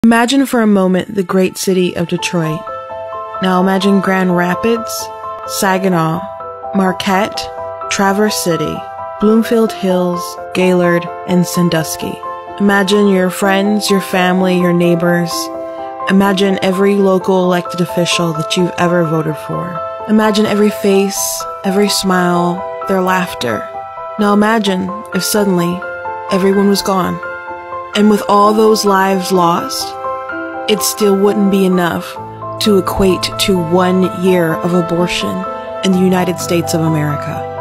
Imagine for a moment the great city of Detroit. Now imagine Grand Rapids, Saginaw, Marquette, Traverse City, Bloomfield Hills, Gaylord, and Sandusky. Imagine your friends, your family, your neighbors. Imagine every local elected official that you've ever voted for. Imagine every face, every smile, their laughter. Now imagine if suddenly everyone was gone. And with all those lives lost, it still wouldn't be enough to equate to 1 year of abortion in the United States of America.